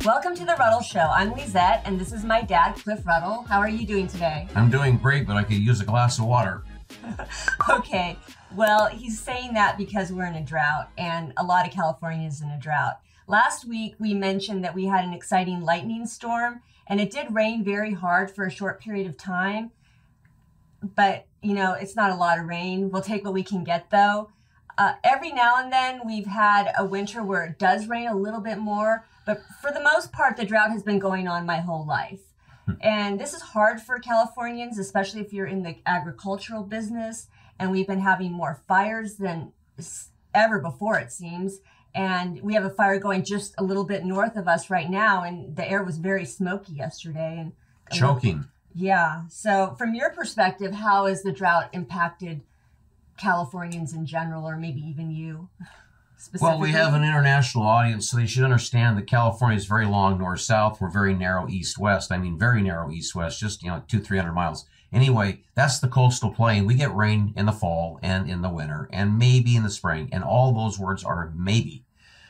Welcome to the Ruddle Show. I'm Lisette, and this is my dad, Cliff Ruddle. How are you doing today? I'm doing great, but I could use a glass of water. Okay, well, he's saying that because we're in a drought, and a lot of California is in a drought. Last week, we mentioned that we had an exciting lightning storm, and it did rain very hard for a short period of time. But, you know, it's not a lot of rain. We'll take what we can get, though. Every now and then, we've had a winter where it does rain a little bit more, but for the most part, the drought has been going on my whole life. And this is hard for Californians, especially if you're in the agricultural business. And we've been having more fires than ever before, it seems. And we have a fire going just a little bit north of us right now, and the air was very smoky yesterday. And Choking. Yeah. So from your perspective, how has the drought impacted Californians in general, or maybe even you specifically? Well, we have an international audience, so they should understand that California is very long north-south. We're very narrow east-west. I mean, very narrow east-west, just, 200-300 miles. Anyway, that's the coastal plain. We get rain in the fall and in the winter and maybe in the spring, and all those words are maybe.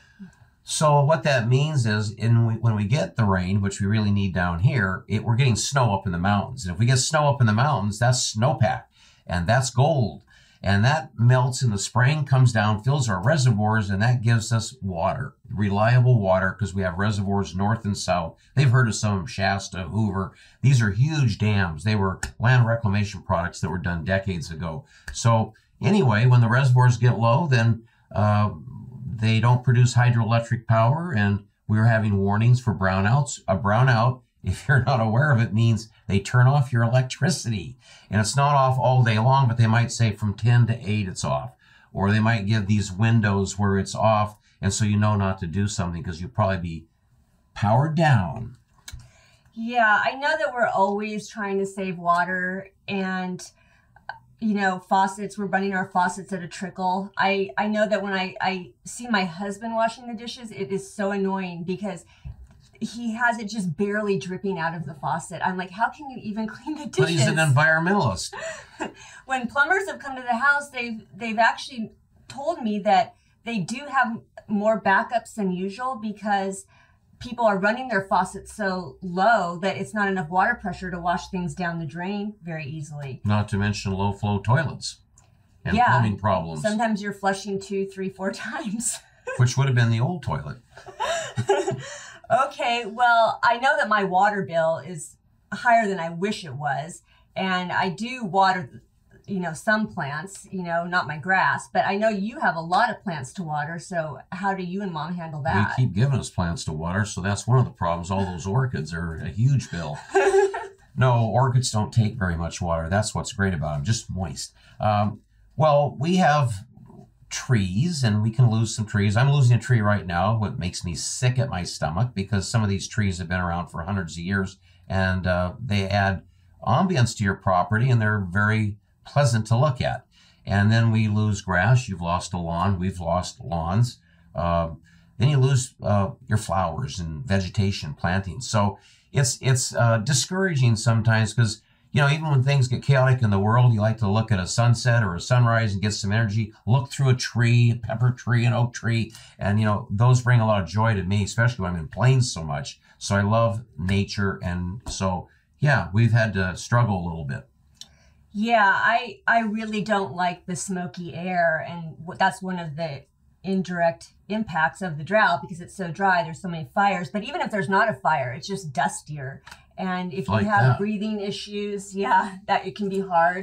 So what that means is when we get the rain, which we really need down here, we're getting snow up in the mountains. And if we get snow up in the mountains, that's snowpack, and that's gold. And that melts in the spring, comes down, fills our reservoirs, and that gives us water, reliable water, because we have reservoirs north and south. They've heard of some of them, Shasta, Hoover. These are huge dams. They were land reclamation products that were done decades ago. So anyway, when the reservoirs get low, then they don't produce hydroelectric power, and we're having warnings for brownouts. A brownout, if you're not aware of it, means they turn off your electricity. And it's not off all day long, but they might say from 10 to 8 it's off. Or they might give these windows where it's off, and so you know not to do something because you'll probably be powered down. Yeah, I know that we're always trying to save water, and faucets, we're running our faucets at a trickle. I know that when I see my husband washing the dishes, it is so annoying because he has it just barely dripping out of the faucet. I'm like, how can you even clean the dishes? Well, he's an environmentalist. When plumbers have come to the house, they've actually told me that they do have more backups than usual because people are running their faucets so low that it's not enough water pressure to wash things down the drain very easily. Not to mention low flow toilets and plumbing problems. Sometimes you're flushing 2, 3, 4 times. Which would have been the old toilet. Okay, well, I know that my water bill is higher than I wish it was, and I do water, some plants, not my grass, but I know you have a lot of plants to water, so how do you and Mom handle that? They keep giving us plants to water, so that's one of the problems. All those orchids are a huge bill. No, orchids don't take very much water. That's what's great about them, just moist. Well, we have trees, and we can lose some trees. I'm losing a tree right now, what makes me sick at my stomach, because some of these trees have been around for hundreds of years, and they add ambience to your property, and they're very pleasant to look at. And then we lose grass. You've lost a lawn. We've lost lawns. Then you lose your flowers and vegetation planting. So it's discouraging sometimes because, even when things get chaotic in the world, you like to look at a sunset or a sunrise and get some energy, look through a tree, a pepper tree, an oak tree. And, those bring a lot of joy to me, especially when I'm in plains so much. So I love nature. And so, yeah, we've had to struggle a little bit. Yeah, I really don't like the smoky air. And that's one of the indirect impacts of the drought because it's so dry. There's so many fires. But even if there's not a fire, it's just dustier. And if you have breathing issues, that it can be hard.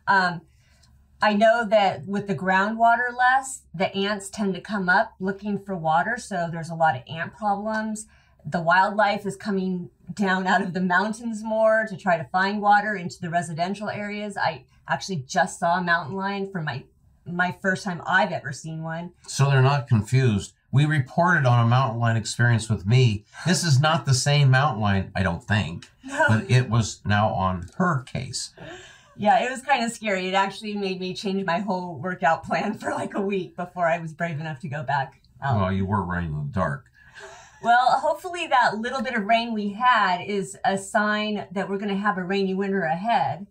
I know that with the groundwater less, the ants tend to come up looking for water. So there's a lot of ant problems. The wildlife is coming down out of the mountains more to try to find water into the residential areas. I actually just saw a mountain lion for my first time I've ever seen one. So they're not confused. We reported on a mountain lion experience with me. This is not the same mountain lion, I don't think, but it was now on her case. Yeah, it was kind of scary. It actually made me change my whole workout plan for like a week before I was brave enough to go back out. Well, you were running in the dark. Well, hopefully that little bit of rain we had is a sign that we're going to have a rainy winter ahead.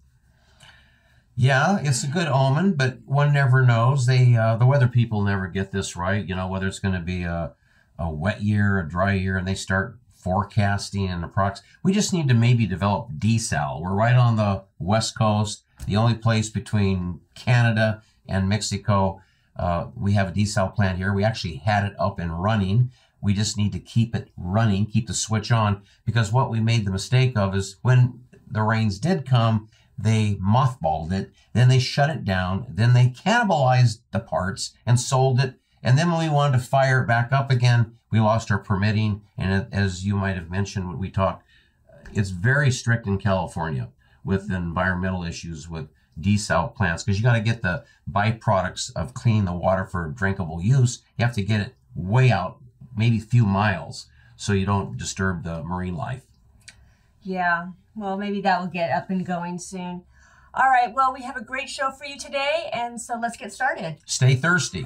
Yeah, it's a good omen, but one never knows. The weather people never get this right, whether it's going to be a wet year, a dry year, and they start forecasting and we just need to maybe develop desal. We're right on the West Coast, the only place between Canada and Mexico. We have a desal plant here. We actually had it up and running. We just need to keep it running, keep the switch on, because what we made the mistake of is when the rains did come, they mothballed it, then they shut it down, then they cannibalized the parts and sold it. And then when we wanted to fire it back up again, we lost our permitting. And as you might have mentioned when we talked, it's very strict in California with environmental issues with desal plants, because you got to get the byproducts of cleaning the water for drinkable use. You have to get it way out, maybe a few miles, so you don't disturb the marine life. Yeah, well, maybe that will get up and going soon. All right, well, we have a great show for you today, and so let's get started. Stay thirsty.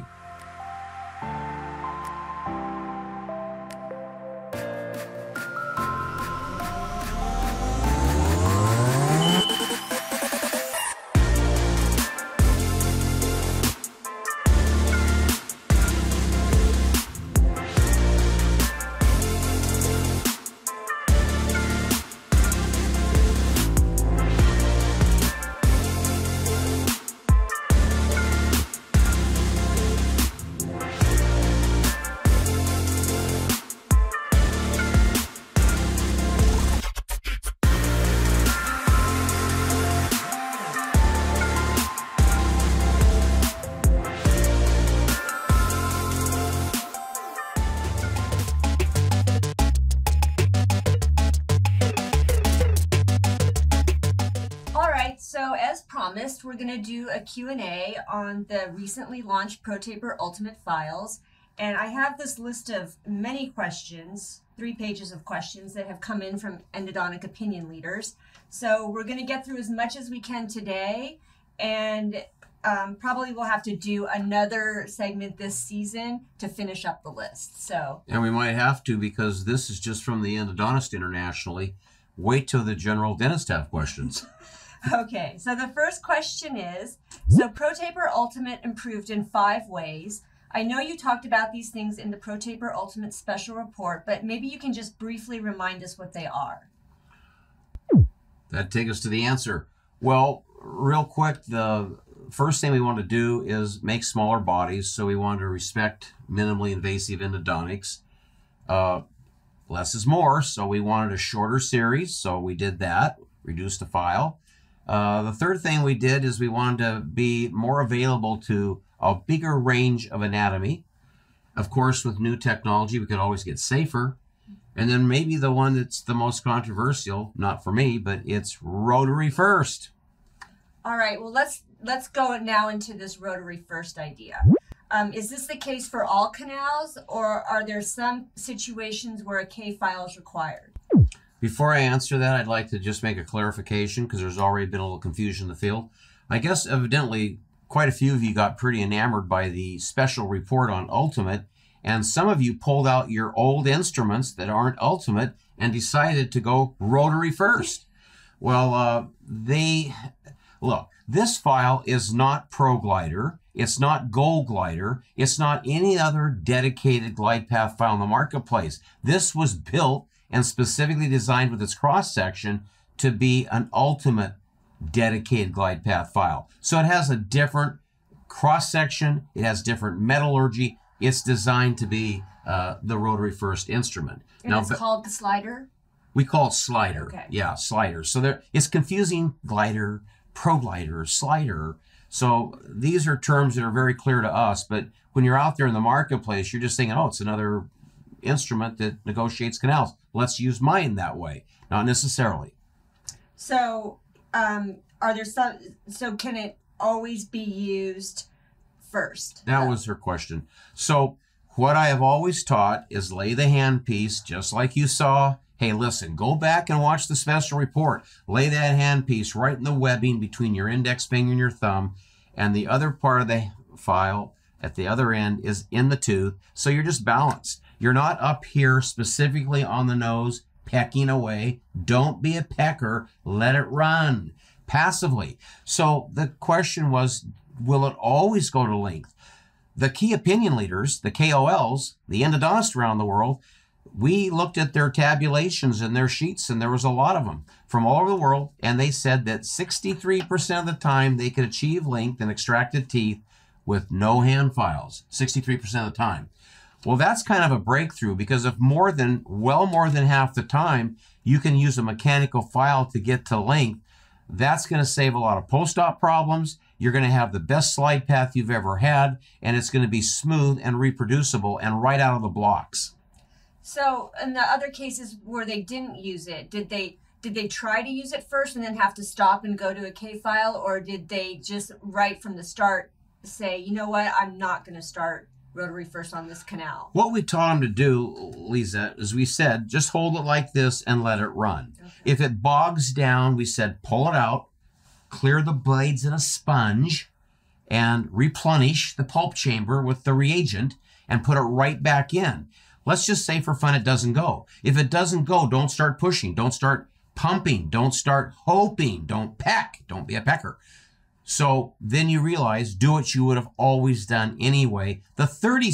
So as promised, we're going to do a Q&A on the recently launched ProTaper Ultimate files. And I have this list of many questions, 3 pages of questions that have come in from endodontic opinion leaders. So we're going to get through as much as we can today, and probably we'll have to do another segment this season to finish up the list. And we might have to, because this is just from the endodontist internationally. Wait till the general dentist have questions. Okay, so the first question is, so ProTaper Ultimate improved in 5 ways. I know you talked about these things in the ProTaper Ultimate special report, but maybe you can just briefly remind us what they are. That'd take us to the answer. Well, real quick, the first thing we want to do is make smaller bodies, so we want to respect minimally invasive endodontics. Less is more, so we wanted a shorter series, so we did that, reduced the file. The third thing we did is we wanted to be more available to a bigger range of anatomy. Of course, with new technology, we could always get safer. And then maybe the one that's the most controversial, not for me, but it's rotary first. All right, well, let's go now into this rotary first idea. Is this the case for all canals, or are there some situations where a K file is required? Before I answer that, I'd like to just make a clarification, because there's already been a little confusion in the field. I guess evidently quite a few of you got pretty enamored by the special report on Ultimate, and some of you pulled out your old instruments that aren't Ultimate and decided to go rotary first. Well, look, this file is not ProGlider, it's not Gold Glider, it's not any other dedicated glide path file in the marketplace. This was built and specifically designed with its cross-section to be an Ultimate dedicated glide path file. So it has a different cross-section, it has different metallurgy, it's designed to be the rotary first instrument. And now, it's called the slider? We call it slider. Okay. Yeah, slider. So it's confusing glider, ProGlider, slider. So these are terms that are very clear to us, but when you're out there in the marketplace, you're just thinking, oh, it's another instrument that negotiates canals. Let's use mine that way. Not necessarily. So are there some, so can it always be used first? That was her question. So what I have always taught is lay the handpiece just like you saw. Hey, listen, go back and watch the special report. Lay that handpiece right in the webbing between your index finger and your thumb, and the other part of the file at the other end is in the tooth, so you're just balanced. You're not up here specifically on the nose pecking away. Don't be a pecker. Let it run passively. So the question was, will it always go to length? The key opinion leaders, the KOLs, the endodontists around the world, we looked at their tabulations and their sheets, and there was a lot of them from all over the world, and they said that 63% of the time they could achieve length and extracted teeth with no hand files, 63% of the time. Well, that's kind of a breakthrough, because if more than half the time you can use a mechanical file to get to length, that's going to save a lot of post-op problems. You're going to have the best slide path you've ever had, and it's going to be smooth and reproducible and right out of the blocks. So in the other cases where they didn't use it, did they try to use it first and then have to stop and go to a K file, or did they just right from the start say, you know what, I'm not going to start rotary first on this canal? What we taught them to do, Lisette, is we said, just hold it like this and let it run. Okay. If it bogs down, we said, pull it out, clear the blades in a sponge, and replenish the pulp chamber with the reagent and put it right back in. Let's just say for fun it doesn't go. If it doesn't go, don't start pushing. Don't start pumping. Don't start hoping. Don't peck. Don't be a pecker. So then you realize, do what you would have always done anyway, the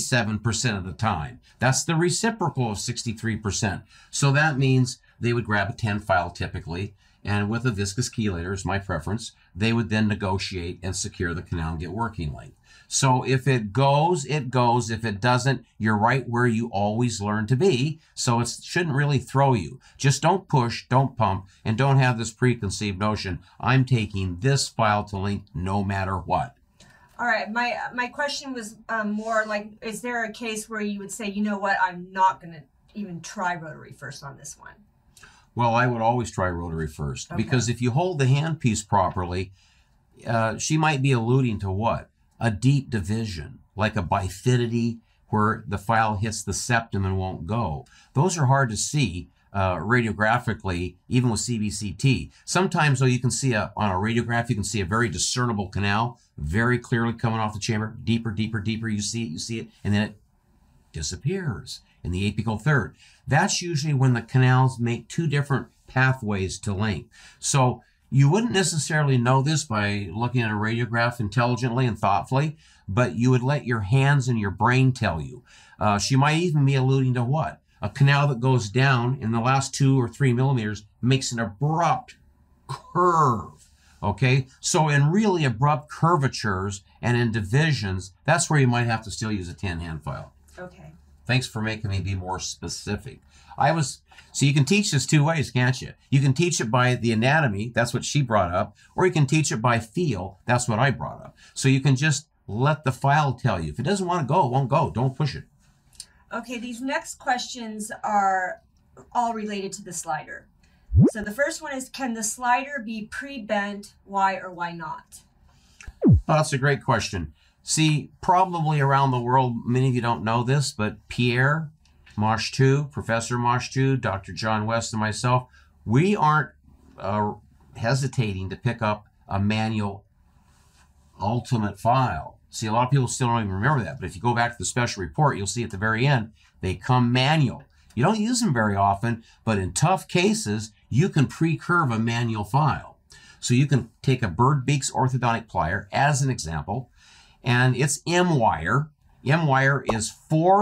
37% of the time. That's the reciprocal of 63%. So that means they would grab a 10 file typically, and with a viscous chelator is my preference, they would then negotiate and secure the canal and get working length. So if it goes, it goes. If it doesn't, you're right where you always learn to be. So it shouldn't really throw you. Just don't push, don't pump, and don't have this preconceived notion, I'm taking this file to length no matter what. All right, my question was more like, is there a case where you would say, you know what, I'm not going to even try rotary first on this one? Well, I would always try rotary first, because if you hold the handpiece properly, she might be alluding to what? A deep division, like a bifidity where the file hits the septum and won't go. Those are hard to see radiographically, even with CBCT. Sometimes, though, you can see on a radiograph, you can see a very discernible canal, very clearly coming off the chamber, deeper, deeper, deeper. You see it, and then it disappears in the apical third. That's usually when the canals make two different pathways to length. So you wouldn't necessarily know this by looking at a radiograph intelligently and thoughtfully, but you would let your hands and your brain tell you. She might even be alluding to what? A canal that goes down in the last 2 or 3 millimeters makes an abrupt curve, okay? So in really abrupt curvatures and in divisions, that's where you might have to still use a 10-hand file. Okay. Thanks for making me be more specific. So you can teach this 2 ways, can't you? You can teach it by the anatomy, that's what she brought up, or you can teach it by feel, that's what I brought up. So you can just let the file tell you. If it doesn't want to go, it won't go. Don't push it. Okay, these next questions are all related to the slider. So the first one is, can the slider be pre-bent? Why or why not? Oh, that's a great question. See, probably around the world, many of you don't know this, but Pierre Marchetou, Professor Marchetou, Dr. John West, and myself, we aren't hesitating to pick up a manual ultimate file. See, a lot of people still don't even remember that, but if you go back to the special report, you'll see at the very end, they come manual. You don't use them very often, but in tough cases, you can pre-curve a manual file. So you can take a Bird Beaks orthodontic plier as an example, and it's M-wire. M-wire is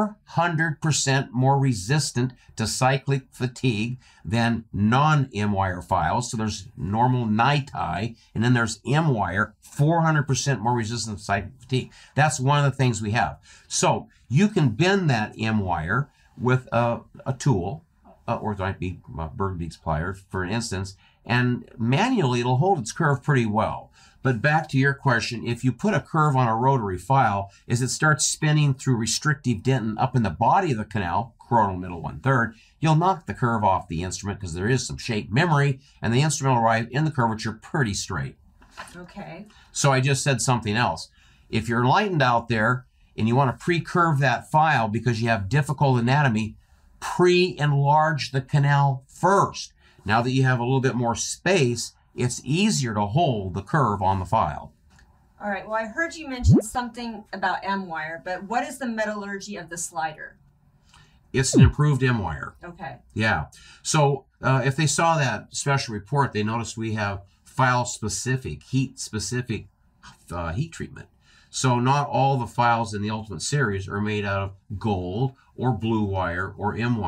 400% more resistant to cyclic fatigue than non-M-wire files. So there's normal NiTi, and then there's M-wire, 400% more resistant to cyclic fatigue. That's one of the things we have. So you can bend that M-wire with a tool, or it might be Bird Beaks pliers, for instance, and manually it'll hold its curve pretty well. But back to your question, if you put a curve on a rotary file, as it starts spinning through restrictive dentin up in the body of the canal, coronal middle 1/3, you'll knock the curve off the instrument because there is some shape memory, and the instrument will arrive in the curvature pretty straight. Okay. So I just said something else. If you're enlightened out there and you want to pre-curve that file because you have difficult anatomy, pre-enlarge the canal first. Now that you have a little bit more space, it's easier to hold the curve on the file. All right, well, I heard you mention something about M-wire, but what is the metallurgy of the slider? It's an improved M-wire. Okay. Yeah. So if they saw that special report, they noticed we have file-specific, heat-specific heat treatment. So not all the files in the Ultimate series are made out of gold or blue wire or M-wire.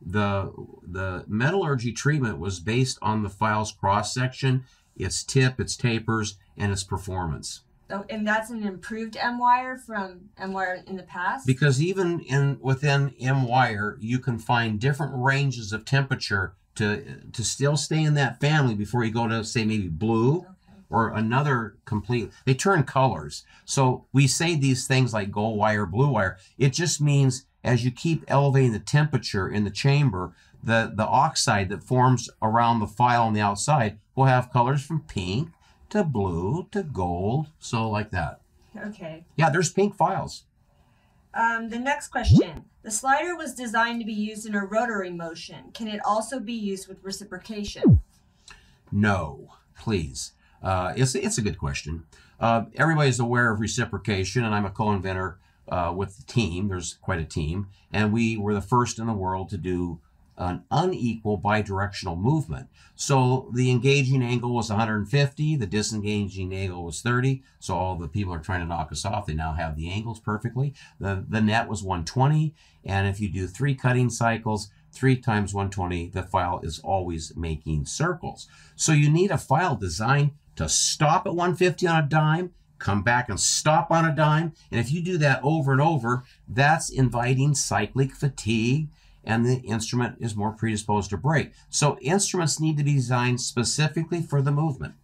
The metallurgy treatment was based on the file's cross-section, its tip, its tapers, and its performance. Oh, and that's an improved M-wire from M-wire in the past? Because even within M-wire, you can find different ranges of temperature to still stay in that family before you go to, say, maybe blue. Okay. Or another complete, they turn colors. So we say these things like gold wire, blue wire. It just means as you keep elevating the temperature in the chamber, the oxide that forms around the file on the outside will have colors from pink to blue to gold, so like that. Okay. Yeah, there's pink files. The next question. The slider was designed to be used in a rotary motion. Can it also be used with reciprocation? No, please. It's a good question. Everybody's aware of reciprocation, and I'm a co-inventor with the team. There's quite a team. And we were the first in the world to do an unequal bidirectional movement. So the engaging angle was 150, the disengaging angle was 30. So all the people are trying to knock us off. They now have the angles perfectly. The net was 120. And if you do 3 cutting cycles, 3 times 120, the file is always making circles. So you need a file designed to stop at 150 on a dime, come back and stop on a dime. And if you do that over and over, that's inviting cyclic fatigue, and the instrument is more predisposed to break. So instruments need to be designed specifically for the movement.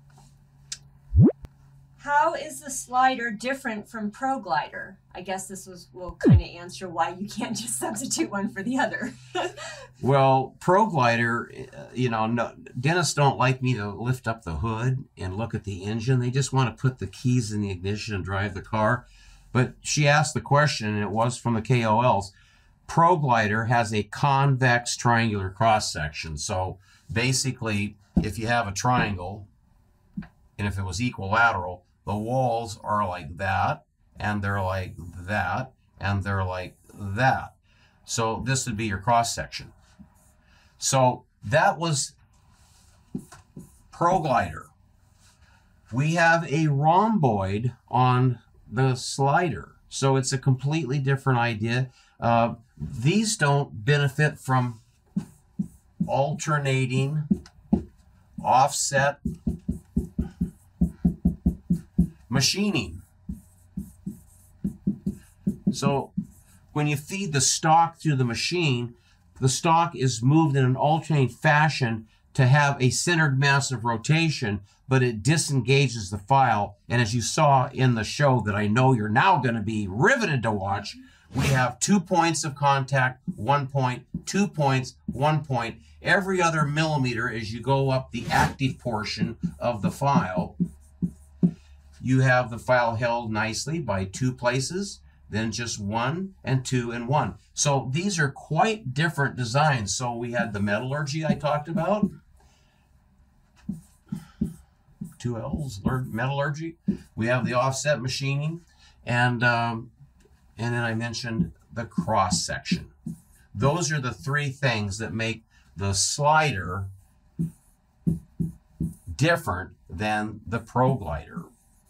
How is the slider different from ProGlider? I guess this will kind of answer why you can't just substitute one for the other. Well, ProGlider, no, dentists don't like me to lift up the hood and look at the engine. They just want to put the keys in the ignition and drive the car. But she asked the question, and it was from the KOLs. ProGlider has a convex triangular cross-section. So basically, if you have a triangle, and if it was equilateral, the walls are like that, and they're like that, and they're like that. So this would be your cross-section. So that was ProGlider. We have a rhomboid on the slider. So it's a completely different idea. These don't benefit from alternating, offset machining. So when you feed the stock through the machine, the stock is moved in an alternating fashion to have a centered mass of rotation, but it disengages the file. And as you saw in the show that I know you're now going to be riveted to watch, we have 2 points of contact, 1 point, 2 points, 1 point. Every other millimeter as you go up the active portion of the file, you have the file held nicely by 2 places, then just 1 and 2 and 1. So these are quite different designs. So we had the metallurgy I talked about. 2 L's, metallurgy. We have the offset machining, and then I mentioned the cross section. Those are the 3 things that make the slider different than the ProGlider.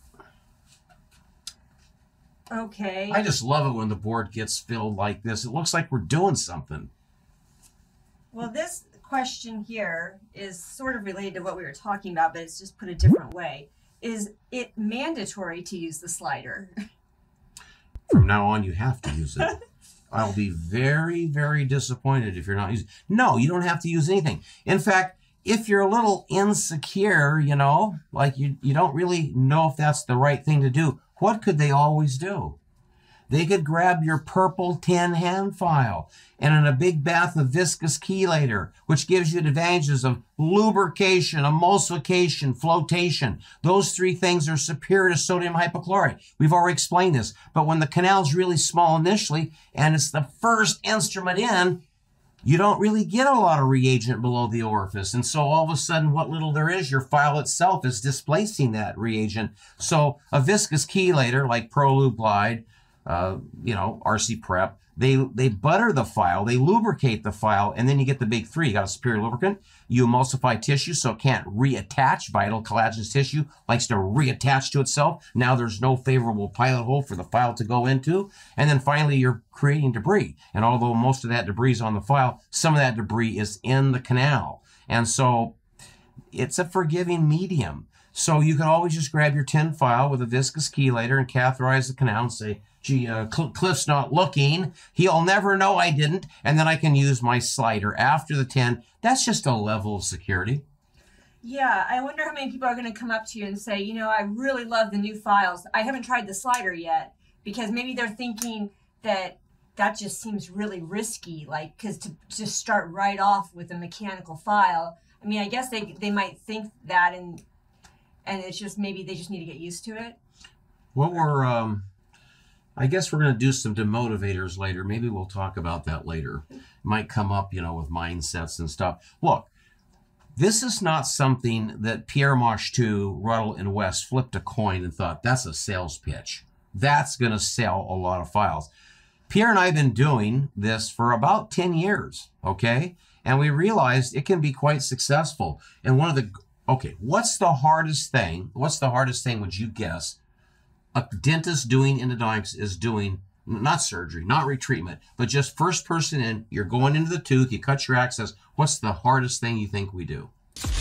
Okay. I just love it when the board gets filled like this. It looks like we're doing something. Well, this question here is sort of related to what we were talking about, but it's just put a different way. Is it mandatory to use the slider? From now on, you have to use it. I'll be very, very disappointed if you're not using it. No, you don't have to use anything. In fact, if you're a little insecure, like you don't really know if that's the right thing to do, what could they always do? They could grab your purple tin hand file and in a big bath of viscous chelator, which gives you the advantages of lubrication, emulsification, flotation. Those 3 things are superior to sodium hypochlorite. We've already explained this. But when the canal's really small initially and it's the first instrument in, you don't really get a lot of reagent below the orifice. And so all of a sudden, what little there is, your file itself is displacing that reagent. So a viscous chelator like ProLube Glide, RC Prep, they butter the file, they lubricate the file, and then you get the big three. You got a superior lubricant, you emulsify tissue so it can't reattach. Vital collagenous tissue likes to reattach to itself. Now there's no favorable pilot hole for the file to go into. And then finally, you're creating debris. And although most of that debris is on the file, some of that debris is in the canal. And so it's a forgiving medium. So you can always just grab your tin file with a viscous chelator and catheterize the canal and say, gee, Cliff's not looking. He'll never know I didn't. And then I can use my slider after the tin. That's just a level of security. Yeah, I wonder how many people are going to come up to you and say, you know, I really love the new files. I haven't tried the slider yet, because maybe they're thinking that that just seems really risky, like, because to just start right off with a mechanical file. I mean, I guess they might think that, and it's just maybe they just need to get used to it. Well, I guess we're going to do some demotivators later. Maybe we'll talk about that later. It might come up, you know, with mindsets and stuff. Look, this is not something that Pierre Machtu, Ruddle, and West flipped a coin and thought, that's a sales pitch. That's going to sell a lot of files. Pierre and I have been doing this for about 10 years, okay? And we realized it can be quite successful. And one of the, okay, what's the hardest thing? What's the hardest thing, would you guess, a dentist doing endodontics is doing? Not surgery, not retreatment, but just first person in, you're going into the tooth, you cut your access. What's the hardest thing you think we do?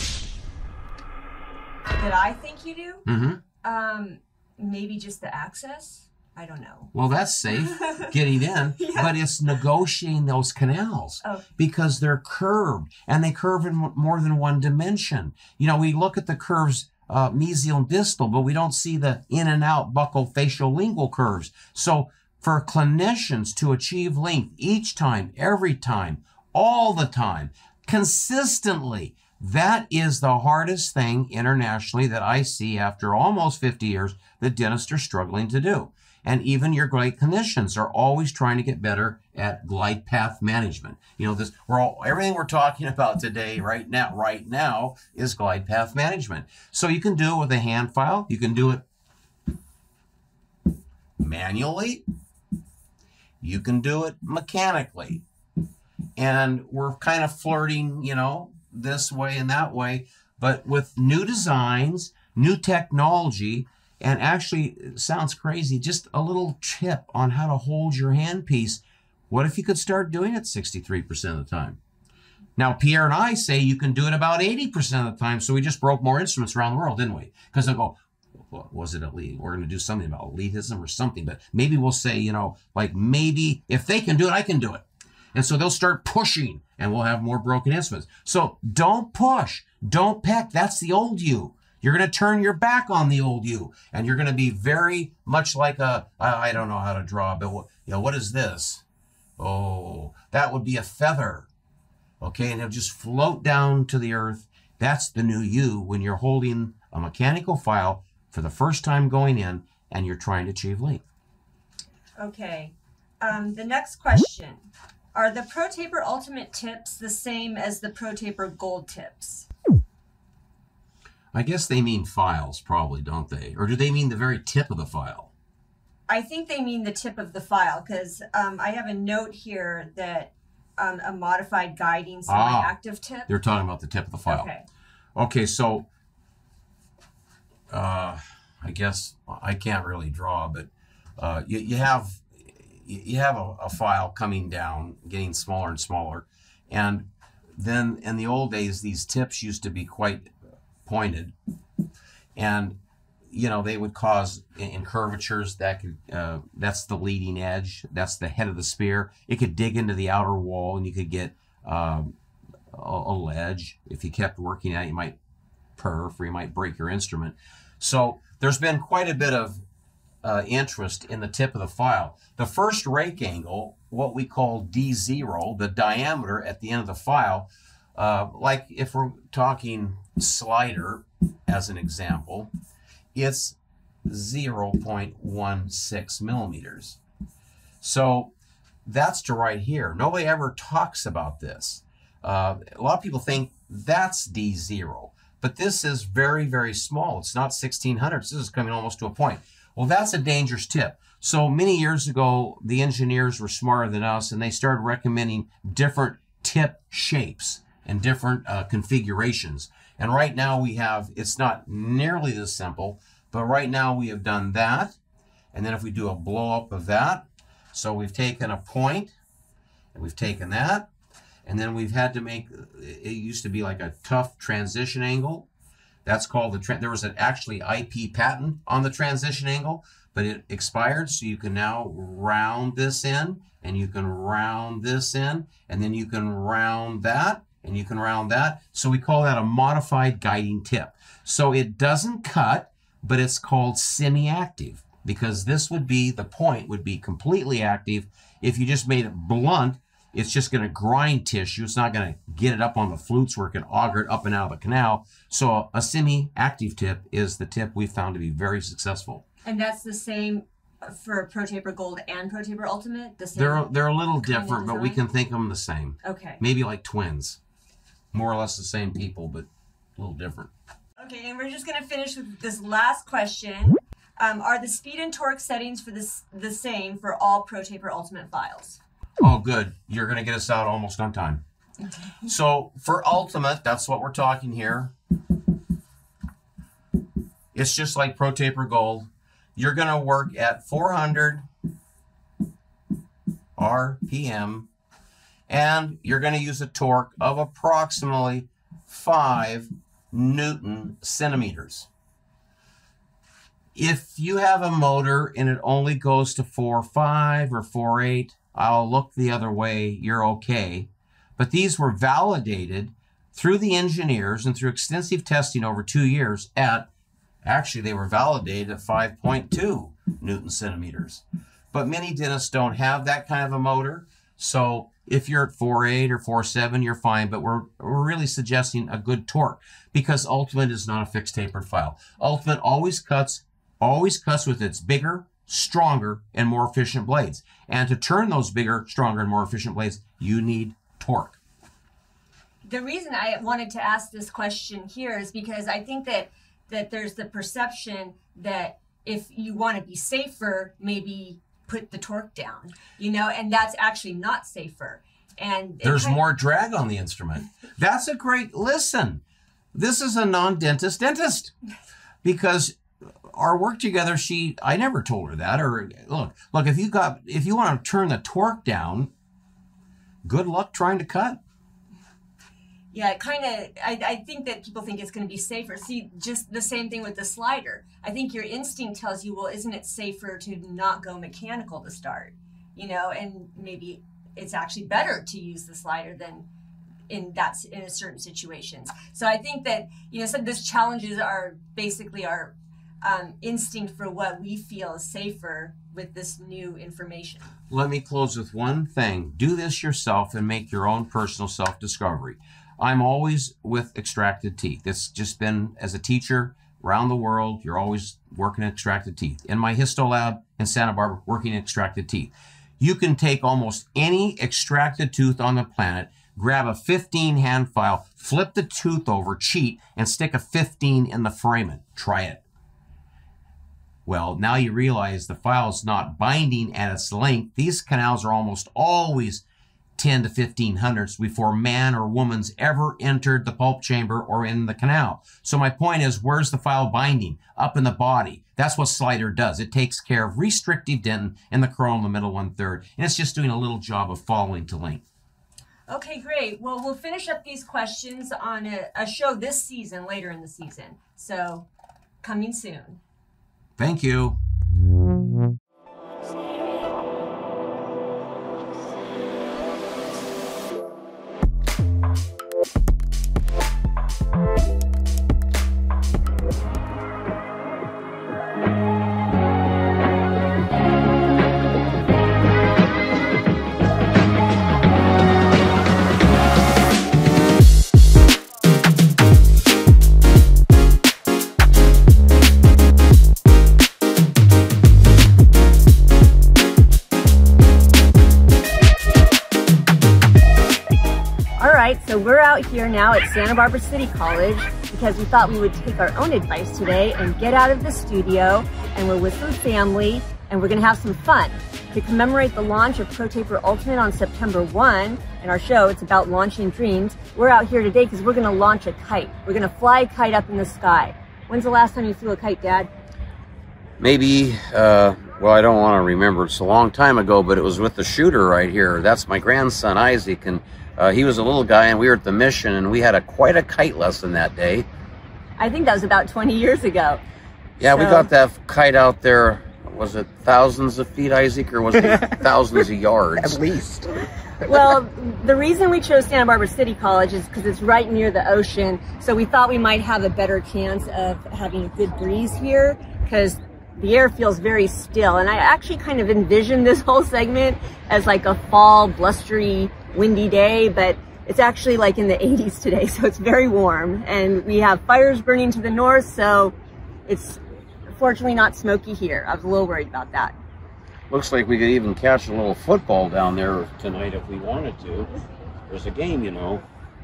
That I think you do? Mm-hmm. Maybe just the access? I don't know. Well, that's safe, getting in, yeah. But it's negotiating those canals because they're curved, and they curve in more than one dimension. You know, we look at the curves, mesial and distal, but we don't see the in and out buccal facial lingual curves. So for clinicians to achieve length each time, every time, all the time, consistently, that is the hardest thing internationally that I see after almost 50 years that dentists are struggling to do. And even your great clinicians are always trying to get better at glide path management. You know, everything we're talking about today, right now, is glide path management. So you can do it with a hand file. You can do it manually. You can do it mechanically. And we're kind of flirting, you know, this way and that way. But with new designs, new technology, and actually, it sounds crazy, just a little tip on how to hold your handpiece. What if you could start doing it 63% of the time? Now, Pierre and I say you can do it about 80% of the time, so we just broke more instruments around the world, didn't we? Because they'll go, what was it, elite? We're going to do something about elitism or something, but maybe we'll say, you know, like maybe if they can do it, I can do it. And so they'll start pushing, and we'll have more broken instruments. So don't push, don't peck. That's the old you. You're going to turn your back on the old you, and you're going to be very much like I don't know how to draw, but you know, what is this? Oh, that would be a feather. Okay, and it'll just float down to the earth. That's the new you when you're holding a mechanical file for the first time going in, and you're trying to achieve length. Okay, the next question. Are the ProTaper Ultimate tips the same as the ProTaper Gold tips? I guess they mean files, probably, don't they? Or do they mean the very tip of the file? I think they mean the tip of the file, because I have a note here that a modified guiding semi-active tip. They're talking about the tip of the file. Okay. Okay, so I guess I can't really draw, but you have a file coming down, getting smaller and smaller, and then in the old days, these tips used to be quite pointed, and you know, they would cause in curvatures that could that's the leading edge, that's the head of the spear. It could dig into the outer wall, and you could get a ledge. If you kept working at it, you might perf, or you might break your instrument. So there's been quite a bit of interest in the tip of the file. The first rake angle, what we call D0, the diameter at the end of the file, like if we're talking slider as an example, it's 0.16 millimeters. So that's to right here. Nobody ever talks about this. A lot of people think that's D0, but this is very, very small. It's not 1600. This is coming almost to a point. Well, that's a dangerous tip. So many years ago, the engineers were smarter than us, and they started recommending different tip shapes and different configurations. And right now we have, it's not nearly this simple, but right now we have done that. And then if we do a blow up of that, so we've taken a point, and we've taken that, and then we've had to make, it used to be like a tough transition angle. That's called there was an actually IP patent on the transition angle, but it expired, so you can now round this in, and you can round this in, and then you can round that, and you can round that. So we call that a modified guiding tip. So it doesn't cut, but it's called semi-active, because this would be, the point would be completely active. If you just made it blunt, it's just going to grind tissue. It's not going to get it up on the flutes where it can auger it up and out of the canal. So a semi-active tip is the tip we found to be very successful. And that's the same for ProTaper Gold and ProTaper Ultimate? The same they're a little different, but we can think of them the same. Okay. Maybe like twins. More or less the same people, but a little different. Okay, and we're just going to finish with this last question. Are the speed and torque settings for this the same for all ProTaper Ultimate files? Oh, good. You're going to get us out almost on time. So for Ultimate, that's what we're talking here. It's just like ProTaper Gold. You're going to work at 400 RPM, and you're going to use a torque of approximately 5 Newton centimeters. If you have a motor and it only goes to 4.5 or 4.8, I'll look the other way, you're okay. But these were validated through the engineers and through extensive testing over 2 years at, actually they were validated at 5.2 Newton centimeters. But many dentists don't have that kind of a motor. So if you're at 4.8 or 4.7, you're fine, but we're really suggesting a good torque, because Ultimate is not a fixed tapered file. Ultimate always cuts with its bigger, stronger, and more efficient blades. And to turn those bigger, stronger, and more efficient blades, you need torque. The reason I wanted to ask this question here is because I think that there's the perception that if you want to be safer, maybe put the torque down, you know, and that's actually not safer. And there's more drag on the instrument. That's a great, listen, this is a non-dentist dentist, because our work together, I never told her that. Or look, if you want to turn the torque down, good luck trying to cut. Yeah, I think that people think it's going to be safer. See, just the same thing with the slider. I think your instinct tells you, well, isn't it safer to not go mechanical to start? You know, and maybe it's actually better to use the slider than in a certain situations. So I think that, you know, some of these challenges are basically our instinct for what we feel is safer with this new information. Let me close with one thing. Do this yourself and make your own personal self-discovery. I'm always with extracted teeth. It's just been, as a teacher around the world, you're always working at extracted teeth. In my histo lab in Santa Barbara, working at extracted teeth. You can take almost any extracted tooth on the planet, grab a 15 hand file, flip the tooth over, cheat, and stick a 15 in the foramen. Try it. Well, now you realize the file is not binding at its length. These canals are almost always 10 to 15 hundredths before man or woman's ever entered the pulp chamber or in the canal. So my point is, where's the file binding? Up in the body. That's what slider does. It takes care of restrictive dentin in the chrome, the middle 1/3, and it's just doing a little job of following to length. Okay, great. Well, we'll finish up these questions on a show this season, later in the season. So, coming soon. Thank you. So we're out here now at Santa Barbara City College. The because we thought we would take our own advice today and get out of the studio, and we're with some family and we're gonna have some fun. To commemorate the launch of ProTaper Ultimate on September 1, in our show, it's about launching dreams, we're out here today because we're gonna launch a kite. We're gonna fly a kite up in the sky. When's the last time you flew a kite, Dad? Maybe, well, I don't want to remember. It's a long time ago, but it was with the shooter right here. That's my grandson, Isaac, and he was a little guy, and we were at the mission, and we had quite a kite lesson that day. I think that was about 20 years ago. Yeah, we got that kite out there. Was it thousands of feet, Isaac, or was it thousands of yards? At least. Well, the reason we chose Santa Barbara City College is because it's right near the ocean, so we thought we might have a better chance of having a good breeze here, because the air feels very still. And I actually kind of envisioned this whole segment as like a fall, blustery, windy day, but it's actually like in the 80s today, so it's very warm. And we have fires burning to the north, so it's fortunately not smoky here. I was a little worried about that. Looks like we could even catch a little football down there tonight if we wanted to. There's a game, you know.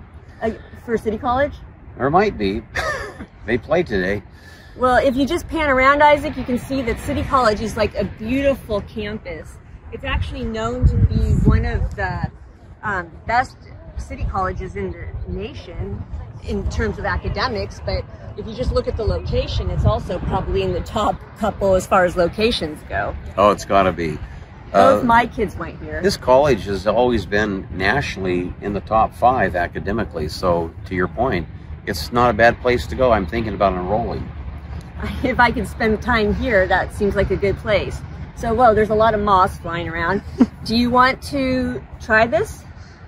For City College? There might be. They play today. Well, if you just pan around, Isaac, you can see that City College is like a beautiful campus. It's actually known to be one of the best city colleges in the nation in terms of academics, but if you just look at the location, it's also probably in the top couple as far as locations go. Oh, it's got to be. Both my kids went here. This college has always been nationally in the top 5 academically, so to your point, it's not a bad place to go. I'm thinking about enrolling. If I could spend time here, that seems like a good place. So, well, there's a lot of moss flying around. Do you want to try this?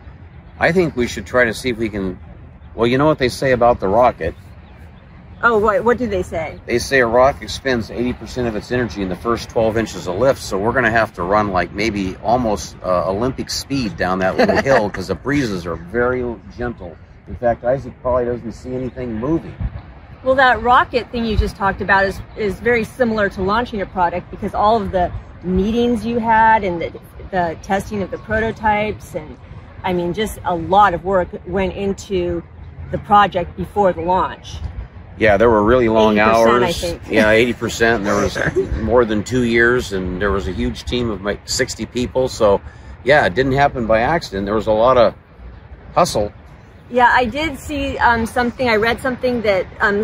I think we should try to see if we can, well, you know what they say about the rocket? Oh, what do they say? They say a rocket expends 80% of its energy in the first 12 inches of lift, so we're going to have to run like maybe almost Olympic speed down that little hill because the breezes are very gentle. In fact, Isaac probably doesn't see anything moving. Well, that rocket thing you just talked about is very similar to launching a product, because all of the meetings you had and the testing of the prototypes, and I mean, just a lot of work went into the project before the launch. Yeah, there were really long 80%, hours. I think. Yeah, 80%. And there was more than 2 years, and there was a huge team of like 60 people. So, yeah, it didn't happen by accident. There was a lot of hustle. Yeah, I did see something. I read something that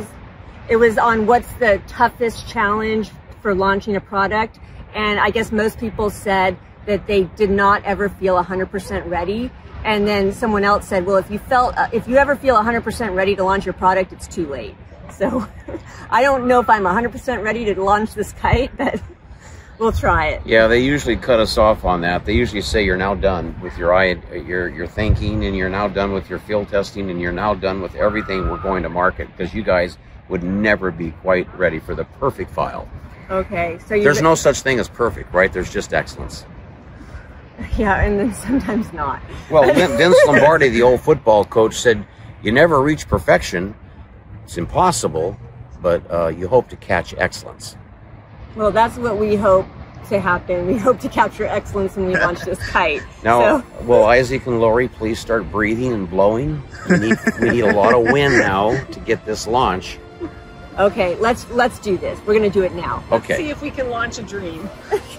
it was on what's the toughest challenge for launching a product, and I guess most people said that they did not ever feel 100% ready. And then someone else said, well, if you ever feel 100% ready to launch your product, it's too late. So I don't know if I'm 100% ready to launch this kite, but we'll try it. Yeah, they usually cut us off on that. They usually say you're now done with your thinking, and you're now done with your field testing, and you're now done with everything we're going to market, because you guys would never be quite ready for the perfect file. Okay, so there's no such thing as perfect, right? There's just excellence. Yeah, and then sometimes not. Well, Vince Lombardi, the old football coach, said, you never reach perfection. It's impossible, but you hope to catch excellence. Well, that's what we hope to happen. We hope to capture excellence when we launch this kite. Now, will Isaac and Lori please start breathing and blowing? We need a lot of wind now to get this launch. Okay, let's do this. We're going to do it now. Okay. Let's see if we can launch a dream.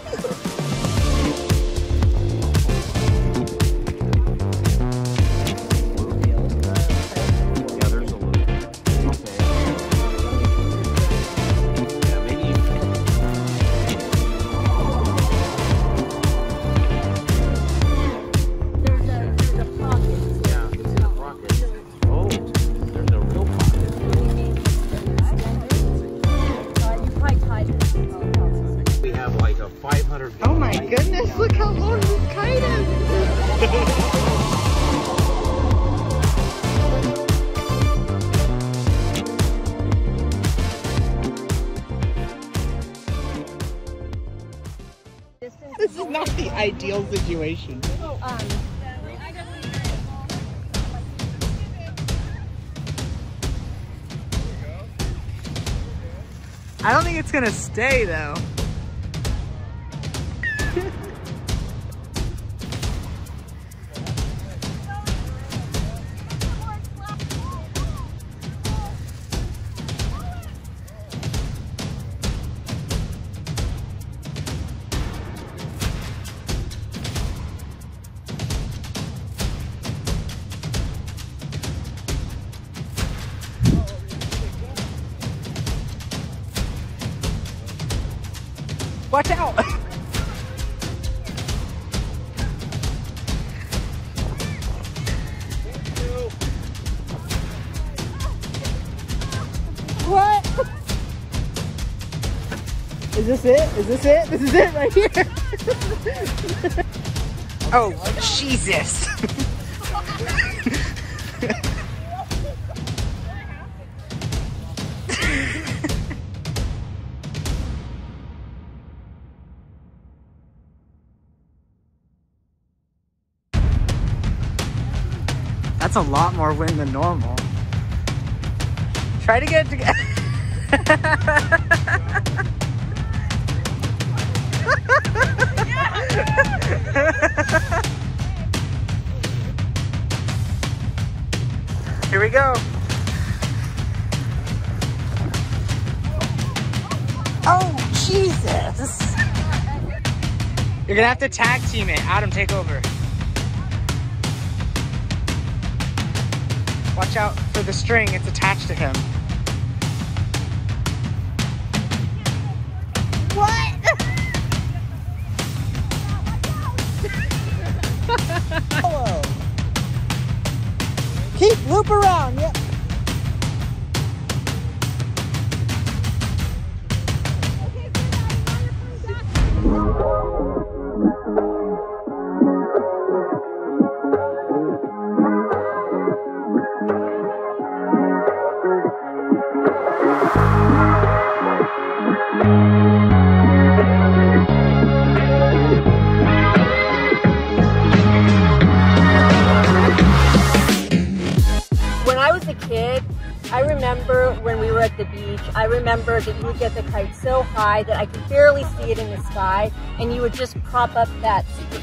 Oh my goodness, look how long this kite is! This is not the ideal situation. I don't think it's gonna stay though. Watch out! What? Is this it? Is this it? This is it right here. Oh, Jesus. That's a lot more wind than normal. Try to get it together. Here we go. Oh, Jesus. You're gonna have to tag team it. Adam, take over. Watch out for the string, it's attached to him. What? Hello. Keep loop around, yep. I remember when we were at the beach, I remember that you would get the kite so high that I could barely see it in the sky, and you would just prop up that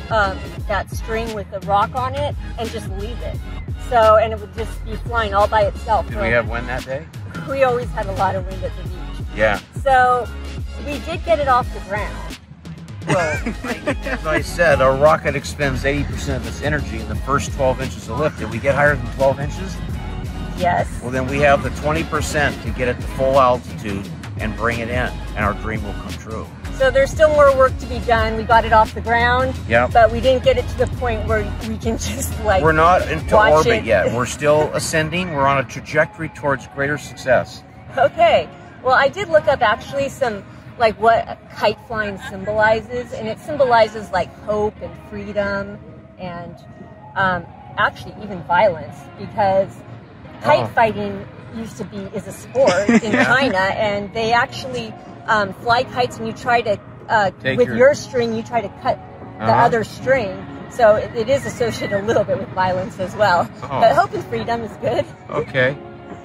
string with a rock on it and just leave it. So, and it would just be flying all by itself. Did we have wind that day? We always had a lot of wind at the beach. Yeah. So, we did get it off the ground. Well, as I said, our rocket expends 80% of its energy in the first 12 inches of lift. Did we get higher than 12 inches? Yes. Well, then we have the 20% to get it to full altitude and bring it in, and our dream will come true. So there's still more work to be done. We got it off the ground, yep, but we didn't get it to the point where we can just like we're not into orbit yet. We're still ascending. We're on a trajectory towards greater success. Okay. Well, I did look up actually some like what kite flying symbolizes, and it symbolizes like hope and freedom and actually even violence, because kite fighting is a sport in China, and they actually fly kites, and you try to with your string you try to cut the other string, so it is associated a little bit with violence as well. But hope and freedom is good. Okay.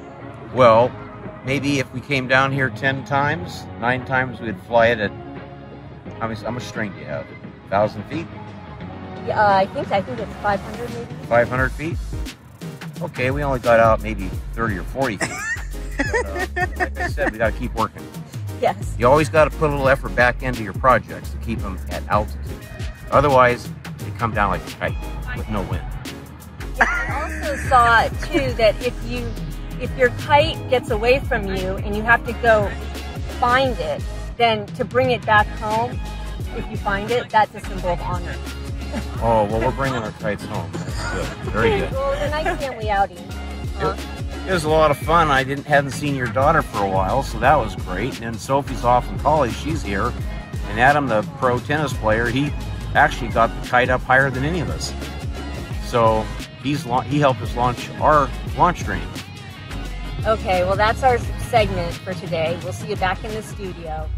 Well, maybe if we came down here 10 times, 9 times we'd fly it at how much string do you have? 1,000 feet? Yeah, I think it's 500 maybe. 500 feet? Okay, we only got out maybe 30 or 40 feet. But, like I said, we got to keep working. Yes. You always got to put a little effort back into your projects to keep them at altitude. Otherwise, they come down like a kite with no wind. I also saw too that if your kite gets away from you and you have to go find it, then to bring it back home, if you find it, that's a symbol of honor. Oh, well, we're bringing our kites home. That's good. Very good. Well, a nice family outing. It was a lot of fun. I hadn't seen your daughter for a while, so that was great. And then Sophie's off in college. She's here. And Adam, the pro tennis player, he actually got the kite up higher than any of us. So he helped us launch our launch dream. Okay, well, that's our segment for today. We'll see you back in the studio.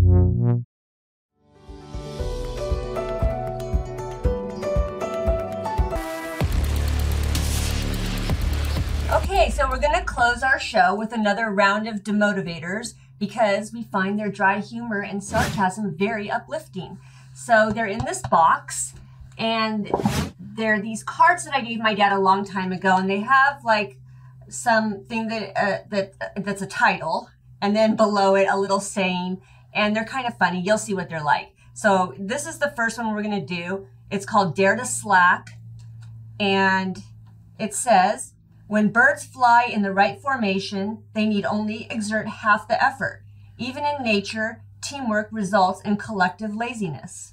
Okay, so we're going to close our show with another round of Demotivators because we find their dry humor and sarcasm very uplifting. So they're in this box, and they're these cards that I gave my dad a long time ago, and they have like something that's a title, and then below it a little saying, and they're kind of funny. You'll see what they're like. So this is the first one we're going to do. It's called Dare to Slack, and it says, when birds fly in the right formation, they need only exert half the effort. Even in nature, teamwork results in collective laziness?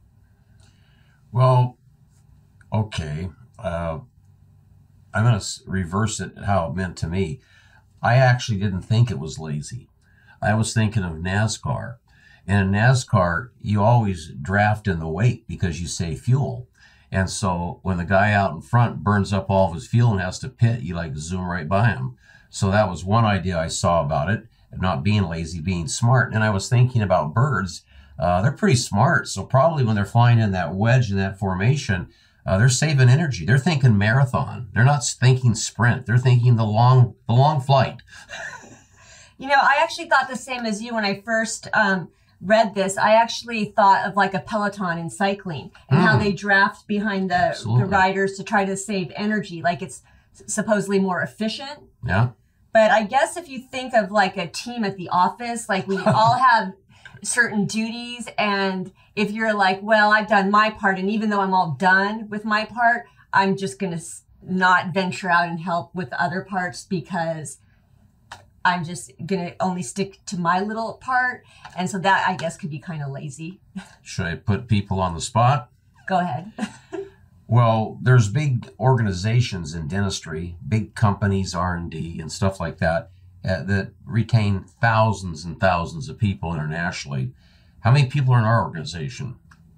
Well, okay. I'm going to reverse it how it meant to me. I actually didn't think it was lazy. I was thinking of NASCAR. And in NASCAR, you always draft in the wait because you save fuel. And so when the guy out in front burns up all of his fuel and has to pit, you like zoom right by him. So that was one idea I saw about it, not being lazy, being smart. And I was thinking about birds. They're pretty smart. So probably when they're flying in that wedge in that formation, they're saving energy. They're thinking marathon. They're not thinking sprint. They're thinking the long flight. You know, I actually thought the same as you when I first read this. I actually thought of like a peloton in cycling and how they draft behind the riders to try to save energy. Like it's supposedly more efficient. Yeah. But I guess if you think of like a team at the office, like we all have certain duties. And if you're like, well, I've done my part, and even though I'm all done with my part, I'm just going to not venture out and help with other parts because I'm just going to only stick to my little part. And so that, I guess, could be kind of lazy. Should I put people on the spot? Go ahead. Well, there's big organizations in dentistry, big companies, R&D and stuff like that, that retain thousands and thousands of people internationally. How many people are in our organization?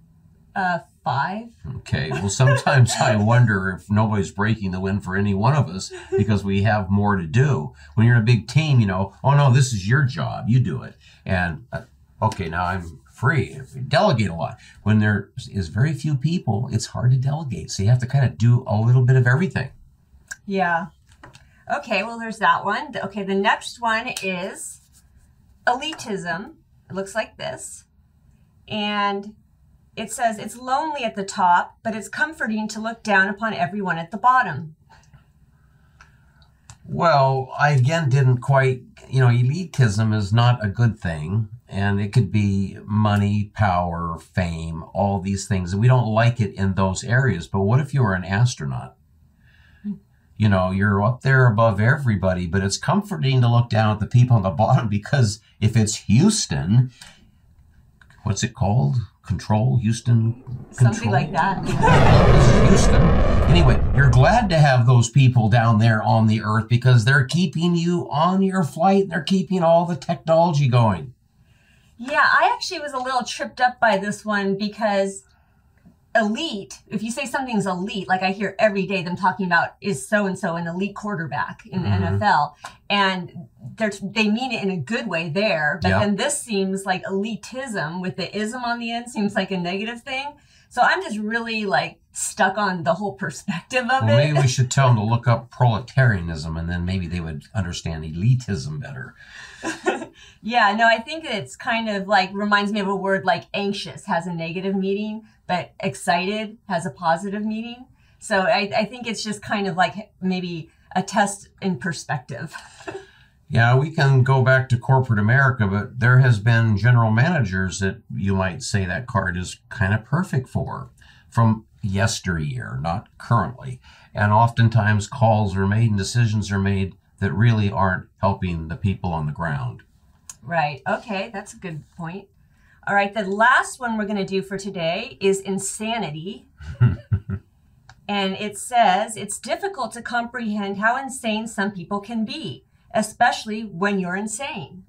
5. Okay. Well, sometimes I wonder if nobody's breaking the wind for any one of us because we have more to do. When you're in a big team, you know, oh no, this is your job. You do it. And okay, now I'm free. If you delegate a lot. When there is very few people, it's hard to delegate. So you have to kind of do a little bit of everything. Yeah. Okay, well, there's that one. Okay, the next one is elitism. It looks like this. And it says, it's lonely at the top, but it's comforting to look down upon everyone at the bottom. Well, I again didn't quite, elitism is not a good thing. And it could be money, power, fame, all these things. And we don't like it in those areas. But what if you were an astronaut? You know, you're up there above everybody, but it's comforting to look down at the people on the bottom because if it's Houston, what's it called? Houston? Something like that. Houston. Anyway, you're glad to have those people down there on the earth because they're keeping you on your flight. They're keeping all the technology going. Yeah, I actually was a little tripped up by this one because elite, if you say something's elite, like I hear every day them talking about is so-and-so an elite quarterback in the NFL. And they mean it in a good way there. But then this seems like elitism with the ism on the end seems like a negative thing. So I'm just really like stuck on the whole perspective of it. Maybe we should tell them to look up proletarianism and then maybe they would understand elitism better. Yeah, no, I think it's kind of like reminds me of a word like anxious has a negative meaning, but excited has a positive meaning. So I think it's just kind of like maybe a test in perspective. Yeah, we can go back to corporate America, but there has been general managers that you might say that card is kind of perfect for from yesteryear, not currently. And oftentimes calls are made and decisions are made that really aren't helping the people on the ground. Right. Okay, that's a good point. All right, the last one we're going to do for today is insanity. And it says, it's difficult to comprehend how insane some people can be, especially when you're insane.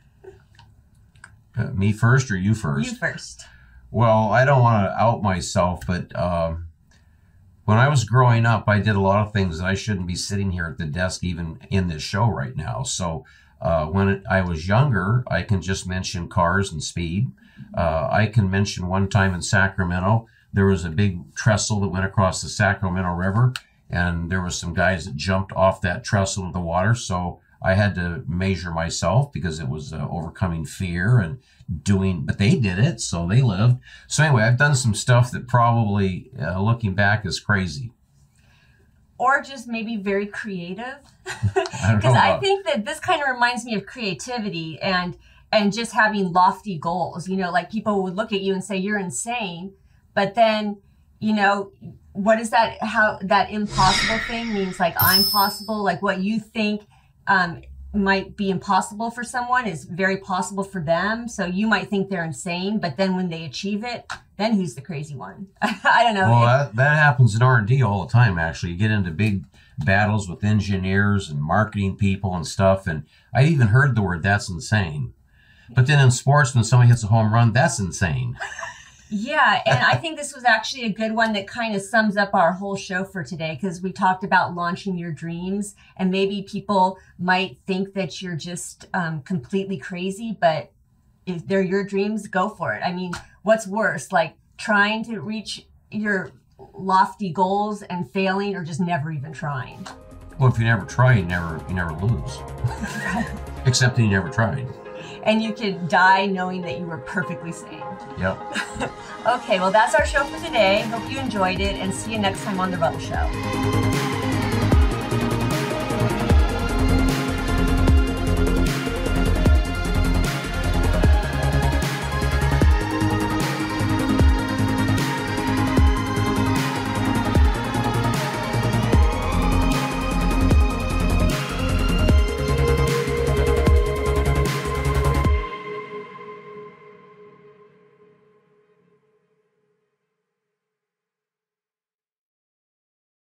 Me first or you first? You first. Well, I don't want to out myself, but when I was growing up, I did a lot of things that I shouldn't be sitting here at the desk even in this show right now. So when I was younger, I can just mention cars and speed. I can mention one time in Sacramento, there was a big trestle that went across the Sacramento River, and there was some guys that jumped off that trestle into the water. So I had to measure myself because it was overcoming fear and but they did it, so they lived. So anyway, I've done some stuff that probably, looking back, is crazy. Or just maybe very creative. Because I think that this kind of reminds me of creativity and just having lofty goals. You know, like people would look at you and say, you're insane. But then, what is that? How that impossible thing means like I'm possible, like what you think might be impossible for someone is very possible for them. So you might think they're insane, but then when they achieve it, then who's the crazy one? I don't know. Well, that happens in R&D all the time, actually. You get into big battles with engineers and marketing people and stuff, and I even heard the word, that's insane. But then in sports, when somebody hits a home run, that's insane. Yeah, and I think this was actually a good one that kind of sums up our whole show for today, because we talked about launching your dreams, and maybe people might think that you're just completely crazy, but if they're your dreams, go for it. I mean, what's worse, like trying to reach your lofty goals and failing, or just never even trying? Well, if you never try, you never lose. Except that you never tried. And you could die knowing that you were perfectly sane. Yep. Okay, well, that's our show for today. Hope you enjoyed it, and see you next time on The Ruddle Show.